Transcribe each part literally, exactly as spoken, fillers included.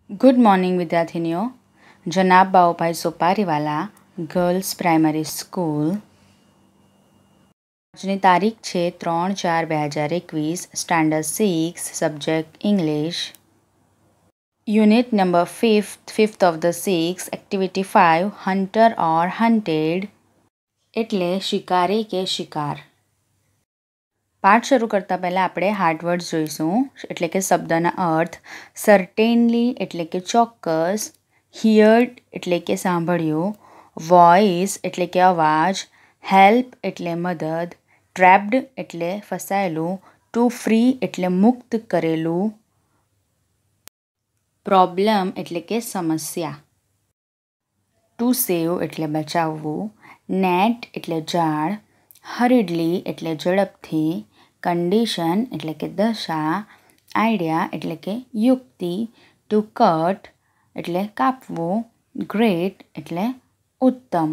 Good morning विद्यार्थिनीओ। जनाब Baubhai Sopariwala girls primary school. આજની તારીખ છે ત્રણ ચાર બે હજાર એકવીસ, standard six, subject English, unit number fifth fifth of the six, activity five, hunter or hunted એટલે શિકારી કે શિકાર। પાઠ શરૂ કરતાં પહેલાં આપણે હાર્ડ વર્ડ્સ જોઈશું, એટલે કે શબ્દના અર્થ। સર્ટેનલી એટલે કે ચોક્કસ, હિયર્ડ એટલે કે સાંભળ્યું, વોઇસ એટલે કે અવાજ, હેલ્પ એટલે મદદ, ટ્રેપ્ડ એટલે ફસાયેલું, ટુ ફ્રી એટલે મુક્ત કરેલું, પ્રોબ્લેમ એટલે કે સમસ્યા, ટુ સેવ એટલે બચાવવું, નેટ એટલે જાળ, હરિડલી એટલે ઝડપથી, કન્ડિશન એટલે કે દશા, આઈડિયા એટલે કે યુક્તિ, ટુ કટ એટલે કાપવું, ગ્રેટ એટલે ઉત્તમ,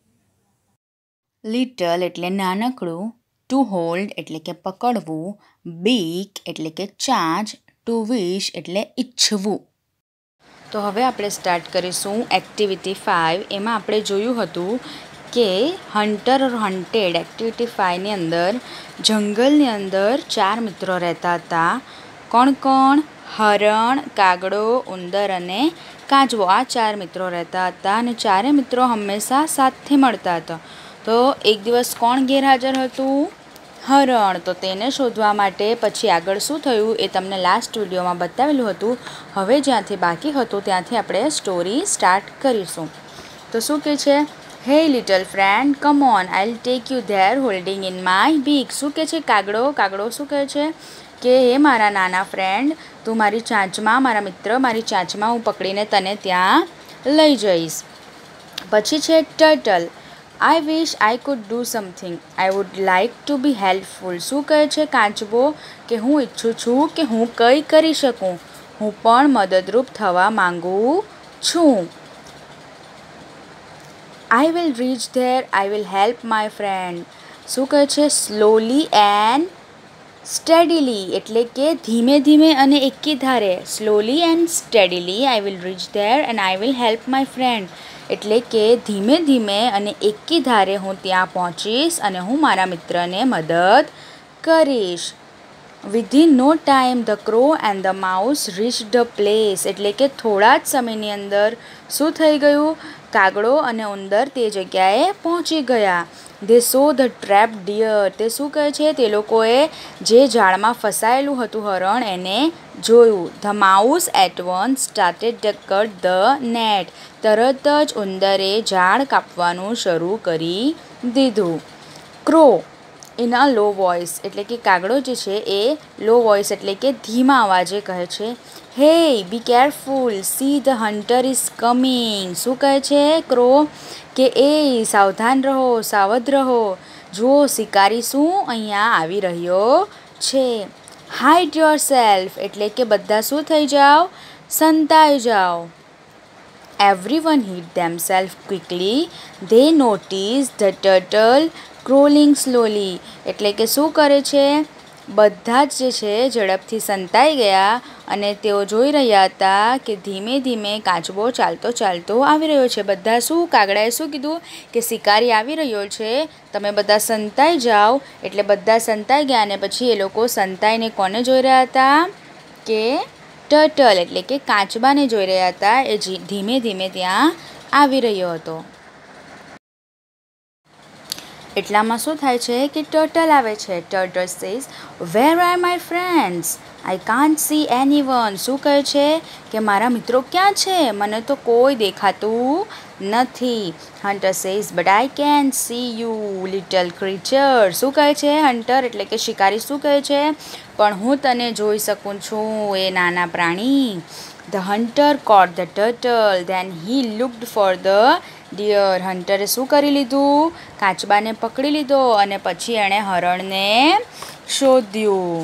લિટલ એટલે નાનકડું, ટુ હોલ્ડ એટલે કે પકડવું, બીક એટલે કે ચાંચ, ટુ વિશ એટલે ઈચ્છવું। તો હવે આપણે સ્ટાર્ટ કરીશું એક્ટિવિટી ફાઇવ। એમાં આપણે જોયું હતું કે હન્ટર ઓર હન્ટેડ એક્ટિવિટી ફાઇવની અંદર જંગલની અંદર ચાર મિત્રો રહેતા હતા। કોણ કોણ? હરણ, કાગડો, ઉંદર અને કાચબો, આ ચાર મિત્રો રહેતા હતા અને ચારે મિત્રો હંમેશા સાથે મળતા હતા। તો એક દિવસ કોણ ગેરહાજર હતું? હરણ। તો તેને શોધવા માટે પછી આગળ શું થયું એ તમને લાસ્ટ વિડીયોમાં બતાવેલું હતું। હવે જ્યાંથી બાકી હતું ત્યાંથી આપણે સ્ટોરી સ્ટાર્ટ કરીશું। તો શું કહે છે? Hey little friend, come on, I will take you there holding in my beak. શું કહે છે કાગડો? કાગડો શું કહે છે કે હે મારા નાના ફ્રેન્ડ, તું મારી ચાંચમાં, મારા મિત્ર મારી ચાંચમાં હું પકડીને તને ત્યાં લઈ જઈશ। પછી છે turtle, I wish I could do something, I would like to be helpful. શું કહે છે કાચબો? કે હું ઈચ્છું છું કે હું કંઈ કરી શકું, હું પણ મદદરૂપ થવા માંગુ છું। I will reach there, I will help my friend. શું કહે છે? સ્લોલી એન્ડ સ્ટેડીલી એટલે કે ધીમે ધીમે અને એકી ધારે, slowly and steadily I will reach there and I will help my friend એટલે કે ધીમે ધીમે અને એકી ધારે હું ત્યાં પહોંચીશ અને હું મારા મિત્રને મદદ કરીશ। Within no time the crow and the mouse reach the place એટલે કે થોડા જ સમયની અંદર શું થઈ ગયું? કાગડો અને ઉંદર તે જગ્યાએ પહોંચી ગયા। They saw the trap deer, તે શું કહે છે? તે લોકોએ જે જાળમાં ફસાયેલું હતું હરણ એને જોયું। The mouse at once started the cut the net, તરત જ ઉંદરે જાળ કાપવાનું શરૂ કરી દીધું। Crow in a low voice એટલે કે કાગડો જે છે એ લો વોઇસ એટલે કે ધીમા અવાજે કહે છે, hey be careful, see the hunter is coming. શું કહે છે ક્રો? કે એ સાવધાન રહો, સાવધ રહો, જુઓ શિકારી શું અહીંયા આવી રહ્યો છે। હાઇડ યોર સેલ્ફ એટલે કે બધા શું થઈ જાઓ? સંતાઈ જાઓ। Everyone hid themself quickly, they notice the turtle crawling slowly એટલે કે શું કરે છે? બધા જ જે છે ઝડપથી સંતાઈ ગયા અને તેઓ જોઈ રહ્યા હતા કે ધીમે ધીમે કાચબો ચાલતો ચાલતો આવી રહ્યો છે। બધા શું? કાગડાએ શું કીધું? કે શિકારી આવી રહ્યો છે, તમે બધા સંતાઈ જાઓ। એટલે બધા સંતાઈ ગયા અને પછી એ લોકો સંતાઈને કોને જોઈ રહ્યા હતા? કે ટર્ટલ એટલે કે કાચબાને જોઈ રહ્યા હતા, એ ધીમે ધીમે ત્યાં આવી રહ્યો હતો। એટલામાં શું થાય છે કે ટર્ટલ આવે છે। Turtle says, where are my friends, I can't see anyone. શું કહે છે કે મારા મિત્રો ક્યાં છે? મને તો કોઈ દેખાતું નથી। Hunter says, but I can see you little creature. શું કહે છે હન્ટર એટલે કે શિકારી શું કહે છે? પણ હું તને જોઈ શકું છું એ નાના પ્રાણી। The hunter caught the turtle, then he looked for the deer. હન્ટરે શું કરી લીધું? કાચબાને પકડી લીધો અને પછી એણે હરણને શોધ્યું।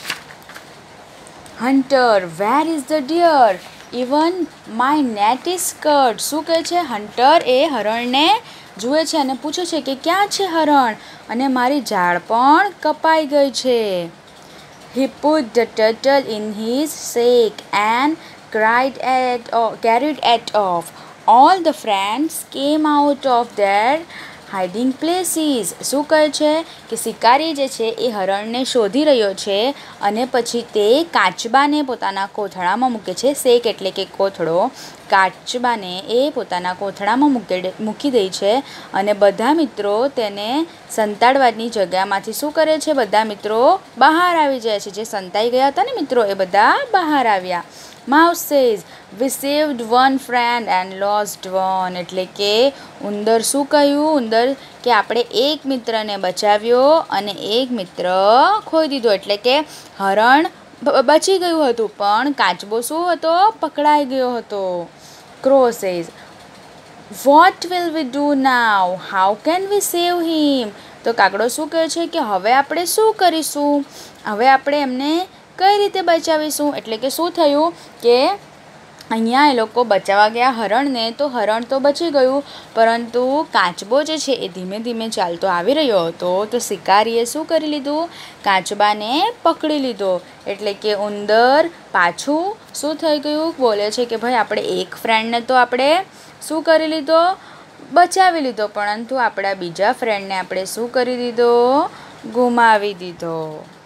Hunter, where is the deer, even my net is cut. શું કહે છે? હન્ટર એ હરણને જુએ છે અને પૂછે છે કે ક્યાં છે હરણ, અને મારી જાળ પણ કપાઈ ગઈ છે। He put the turtle in his sack and cried at or carried it off. All the friends came out of their hiding places. શું કહે છે કે શિકારી જે છે એ હરણને શોધી રહ્યો છે અને પછી તે કાચબાને પોતાના કોથળામાં મૂકે છે. શેક એટલે કે કોથળો. કાચબાને એ પોતાના કોથળામાં મૂકે મૂકી દે છે અને બધા મિત્રો તેને સંતાડવાની જગ્યામાંથી શું કરે છે, બધા મિત્રો બહાર આવી જાય છે. જે સંતાઈ ગયા હતા ને મિત્રો એ બધા બહાર આવ્યા. Mouse says, we saved one friend and lost one. એટલે કે ઉંદર શું કહ્યું? ઉંદર કે આપણે એક મિત્રને બચાવ્યો અને એક મિત્ર ખોઈ દીધો. એટલે કે હરણ બચી ગયું હતું પણ કાચબો શું હતો? પકડાઈ ગયો હતો. Crow says, what will we do now? How can we save him? તો કાગડો શું કહે છે કે હવે આપણે શું કરીશું? હવે આપણે એમને કઈ રીતે બચાવીશું? એટલે કે શું થયું કે અહીંયા એ લોકો બચાવવા ગયા હરણને, તો હરણ તો બચી ગયું પરંતુ કાચબો જે છે એ ધીમે ધીમે ચાલતો આવી રહ્યો હતો. તો શિકારીએ શું કરી લીધું? કાચબાને પકડી લીધો. એટલે કે ઉંદર પાછું શું થઈ ગયું? બોલે છે કે ભાઈ આપણે એક ફ્રેન્ડને તો આપણે શું કરી લીધો? બચાવી લીધો, પરંતુ આપણા બીજા ફ્રેન્ડને આપણે શું કરી દીધો? ગુમાવી દીધો.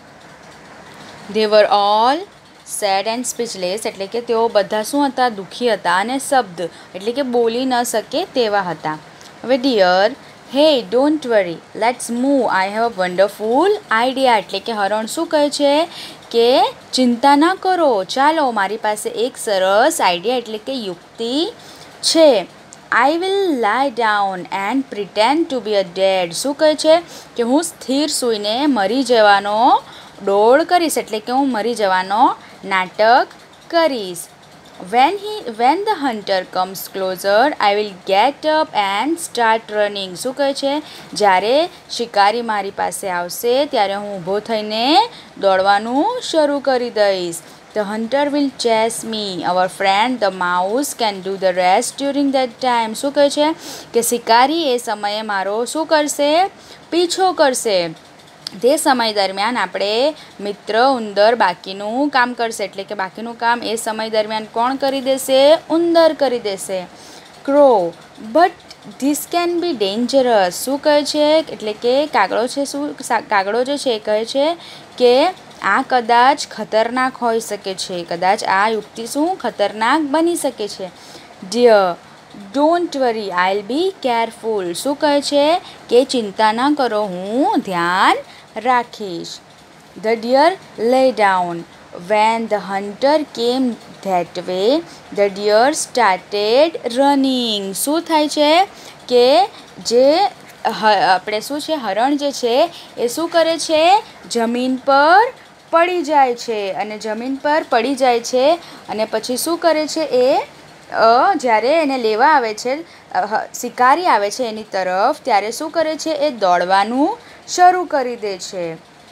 They were all sad and speechless. એટલે કે તેઓ બધા શું હતા? દુઃખી હતા અને શબ્દ એટલે કે બોલી ન શકે તેવા હતા. હવે deer, hey don't worry, let's move, I have a wonderful idea. એટલે કે હરણ શું કહે છે કે ચિંતા ના કરો, ચાલો મારી પાસે એક સરસ આઈડિયા એટલે કે યુક્તિ છે. I will lie down and pretend to be a dead. શું કહે છે કે હું સ્થિર સૂઈને મરી જવાનો ડોળ કરીશ. એટલે કે હું મરી જવાનો નાટક કરીશ. When he when the hunter comes closer, I will get up and start running. શું કહે છે? જ્યારે શિકારી મારી પાસે આવશે ત્યારે હું ઊભો થઈને દોડવાનું શરૂ કરી દઈશ. The hunter will chase me. Our friend the mouse can do the rest during that time. શું કહે છે કે શિકારી એ સમયે મારો શું કરશે? પીછો કરશે. તે સમય દરમિયાન આપણે મિત્ર ઉંદર બાકીનું કામ કરશે. એટલે કે બાકીનું કામ એ સમય દરમિયાન કોણ કરી દેશે? ઉંદર કરી દેશે. Crow, but this can be dangerous. શું કહે છે? એટલે કે કાગડો છે શું કાગડો જે છે એ કહે છે કે આ કદાચ ખતરનાક હોઈ શકે છે. કદાચ આ યુક્તિ શું ખતરનાક બની શકે છે. Dear, don't worry, I'll be careful. શું કહે છે કે ચિંતા ના કરો, હું ધ્યાન રાખીશ. The deer lay down. When the hunter came that way, the deer started running. શું થાય છે કે જે આપણે શું છે હરણ જે છે એ શું કરે છે? જમીન પર પડી જાય છે. અને જમીન પર પડી જાય છે અને પછી શું કરે છે? એ જ્યારે એને લેવા આવે છે, શિકારી આવે છે એની તરફ, ત્યારે શું કરે છે? એ દોડવાનું શરૂ કરી દે છે.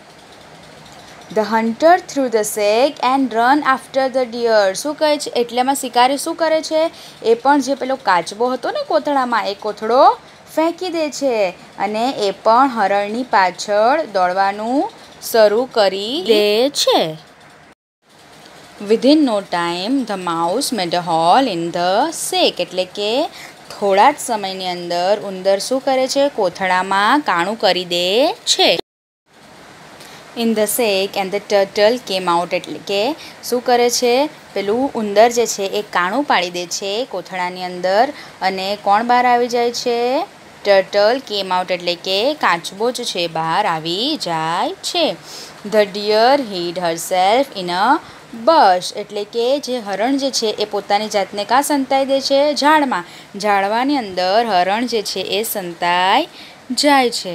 The hunter threw the sack and run after the deer. શું કહે છે? એટલામાં શિકારી શું કરે છે? એ પણ જે પેલો કાચબો હતો ને કોથળામાં, એ કોથળો ફેંકી દે છે અને એ પણ હરણની પાછળ દોડવાનું શરૂ કરી દે છે. Within no time, the mouse made a hole in the sack. એટલે કે થોડા જ સમયની અંદર ઉંદર શું કરે છે? કોથળામાં કાણું કરી દે છે. In the sack and the turtle came out. એટલે કે શું કરે છે? પેલું ઉંદર જે છે એ કાણું પાડી દે છે કોથળાની અંદર અને કોણ બહાર આવી જાય છે? Turtle came out. એટલે કે કાચબો જ છે બહાર આવી જાય છે. The deer hid herself in a bush. એટલે કે જે હરણ જે છે એ પોતાની જાતને કાં સંતાઈ દે છે? ઝાડમાં. ઝાડવાની અંદર હરણ જે છે એ સંતાઈ જાય છે.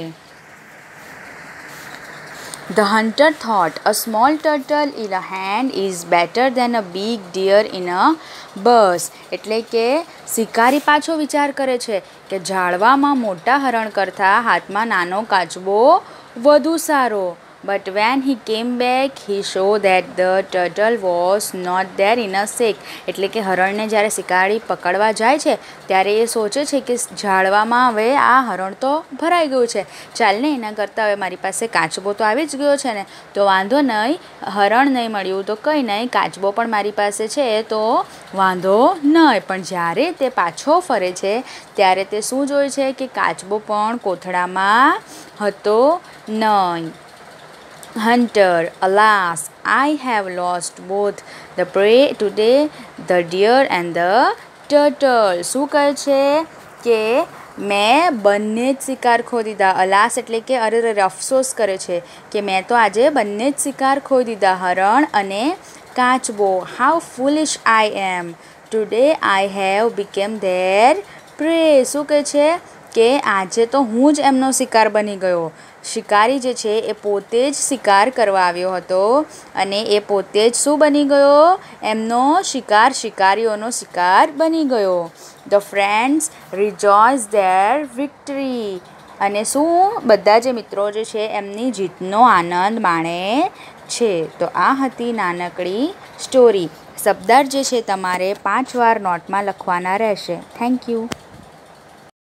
The hunter thought, a small turtle in a hand is better than a big deer in a bush. એટલે કે શિકારી પાછો વિચાર કરે છે કે ઝાડવામાં મોટા હરણ કરતાં હાથમાં નાનો કાચબો વધુ સારો. But when he came back, he saw that the turtle was not there in a sack. એટલે કે હરણને જ્યારે શિકારી પકડવા જાય છે ત્યારે એ સોચે છે કે ઝાડવામાં હવે આ હરણ તો ભરાઈ ગયું છે, ચાલને એના કરતાં હવે મારી પાસે કાચબો તો આવી જ ગયો છે ને, તો વાંધો નહીં, હરણ નહીં મળ્યું તો કંઈ નહીં, કાચબો પણ મારી પાસે છે તો વાંધો નહીં. પણ જ્યારે તે પાછો ફરે છે ત્યારે તે શું જોઈ છે કે કાચબો પણ કોથળામાં હતો નહીં. Hunter, alas, I have lost both the prey today, the deer and the turtle. શું કહે છે કે મેં બંને જ શિકાર ખોઈ દીધા. અલાસ એટલે કે અરે રે અફસોસ કરે છે કે મેં તો આજે બંને જ શિકાર ખોઈ દીધા, હરણ અને કાચબો. How foolish I am. Today I have become their prey. શું કહે છે કે આજે તો હું જ એમનો શિકાર બની ગયો. શિકારી જે છે એ પોતે જ શિકાર કરવા આવ્યો હતો અને એ પોતે જ શું બની ગયો, એમનો શિકાર, શિકારીઓનો શિકાર બની ગયો. The friends rejoice their victory. અને શું બધા જે મિત્રો જે છે એમની જીતનો આનંદ માણે છે. તો આ હતી નાનકડી સ્ટોરી. શબ્દાર્થ જે છે તમારે પાંચ વાર નોટમાં લખવાના રહેશે. Thank you.